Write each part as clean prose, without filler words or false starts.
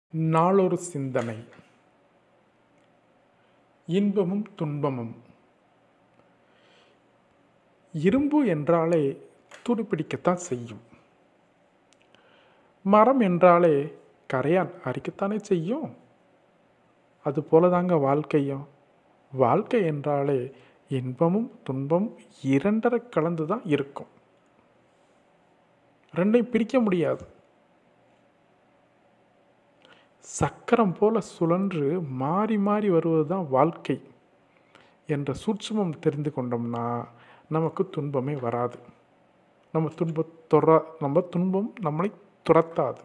நாளொரு சிந்தனை. இன்பமும் துன்பமும். இரும்பு என்றாலே துருப்பிடிக்கத்தான் செய்யும். மரம் என்றாலே கரையான் அரிக்கத்தானே செய்யும். அதுபோல தாங்க வாழ்க்கையும். வாழ்க்கை என்றாலே இன்பமும் துன்பமும் இரண்டரை கலந்து தான் இருக்கும். ரெண்டையும் பிரிக்க முடியாது. சக்கரம் போல சுழன்று மாறி மாறி வருவது தான் வாழ்க்கை என்ற சூட்சுமம் தெரிந்து கொண்டோம்னா நமக்கு துன்பமே வராது. நம்ம துன்பம் நம்மளை துரத்தாது.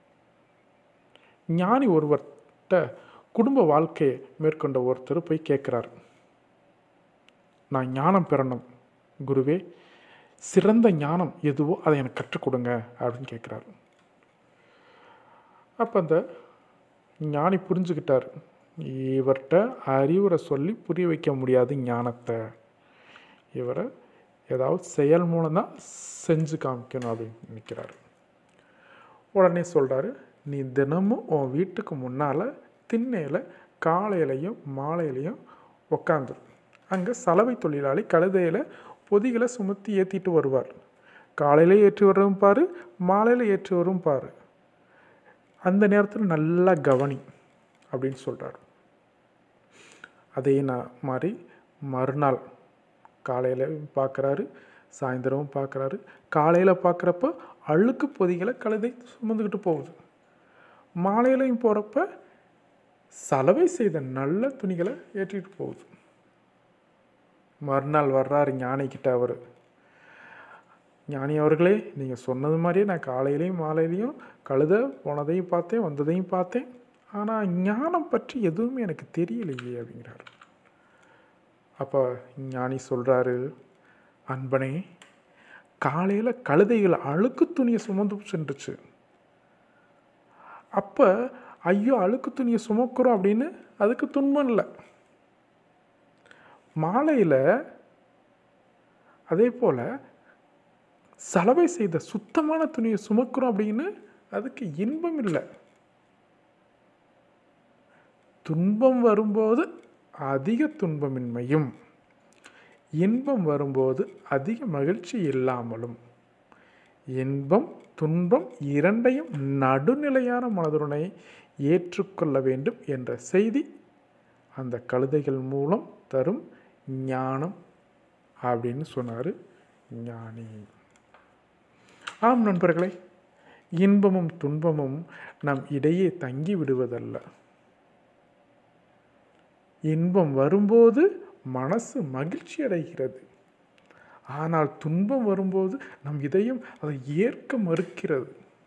ஞானி ஒருவர்கிட்ட குடும்ப வாழ்க்கையை மேற்கொண்ட ஒருத்தர் போய் கேட்குறார், நான் ஞானம் பெறணும் குருவே, சிறந்த ஞானம் எதுவோ அதை எனக்கு கற்றுக் கொடுங்க அப்படின்னு கேட்குறாரு. அப்போ அந்த ஞானி புரிஞ்சுக்கிட்டார், இவர்கிட்ட அறிவுரை சொல்லி புரிய வைக்க முடியாது ஞானத்தை, இவரை ஏதாவது செயல் மூலம் தான் செஞ்சு காமிக்கணும் அப்படின்னு நினைக்கிறாரு. உடனே சொல்கிறாரு, நீ தினமும் உன் வீட்டுக்கு முன்னால் திண்ணையில் காலையிலையும் மாலையிலையும் உக்காந்துரு. அங்கே சலவை தொழிலாளி கழுதையில் பொதிகளை சுமத்தி ஏற்றிட்டு வருவார். காலையில் ஏற்றி வரும் பாரு, மாலையில் ஏற்றி வரும் பாரு, அந்த நேரத்தில் நல்லா கவனி அப்படின்னு சொல்கிறார். அதே மாதிரி மறுநாள் காலையில் பார்க்குறாரு, சாயந்தரமும் பார்க்குறாரு. காலையில் பார்க்குறப்ப அழுக்கு பொதிகளை கழுதை சுமந்துக்கிட்டு போகுது. மாலையிலையும் போகிறப்ப சலவை செய்த நல்ல துணிகளை ஏற்றிட்டு போகுது. மறுநாள் வர்றாரு ஞானிக்கிட்ட. அவர், ஞானி அவர்களே, நீங்கள் சொன்னது மாதிரியே நான் காலையிலையும் மாலையிலையும் கழுதை போனதையும் பார்த்தேன், வந்ததையும் பார்த்தேன், ஆனால் ஞானம் பற்றி எதுவுமே எனக்கு தெரியலையே அப்படிங்கிறாரு. அப்போ ஞானி சொல்கிறாரு, அன்பனே, காலையில் கழுதைகள் அழுக்கு துணியை சுமந்து சென்றுச்சு. அப்போ ஐயோ அழுக்கு துணியை சுமக்கிறோம் அப்படின்னு அதுக்கு துன்பம் இல்லை. மாலையில் அதே போல் சலவை செய்த சுத்தமான துணியை சுமக்கிறோம் அப்படின்னு அதுக்கு இன்பம் இல்லை. துன்பம் வரும்போது அதிக துன்பமின்மையும், இன்பம் வரும்போது அதிக மகிழ்ச்சி இல்லாமலும், இன்பம் துன்பம் இரண்டையும் நடுநிலையான மனதுடனே ஏற்றுக்கொள்ள வேண்டும் என்ற செய்தி அந்த கழுதைகள் மூலம் தரும் ஞானம் அப்படின்னு சொன்னார் ஞானி. ஆம் நண்பர்களே, இன்பமும் துன்பமும் நம் இடையே தங்கி விடுவதல்ல. இன்பம் வரும்போது மனசு மகிழ்ச்சி அடைகிறது. ஆனால் துன்பம் வரும்போது நம் இதயம் அதை ஏற்க மறுக்கிறது.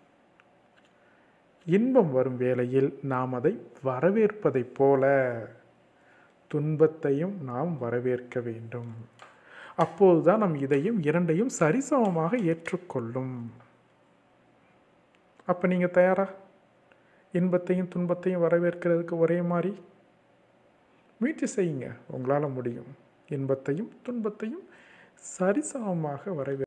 இன்பம் வரும் வேளையில் நாம் அதை வரவேற்பதைப் போல துன்பத்தையும் நாம் வரவேற்க வேண்டும். அப்போதுதான் நம் இதயம் இரண்டையும் சரிசமமாக ஏற்றுக்கொள்ளும். அப்போ நீங்கள் தயாரா? இன்பத்தையும் துன்பத்தையும் வரவேற்கிறதுக்கு ஒரே மாதிரி முயற்சி செய்யுங்க. உங்களால் முடியும். இன்பத்தையும் துன்பத்தையும் சரிசமமாக வரவேற்க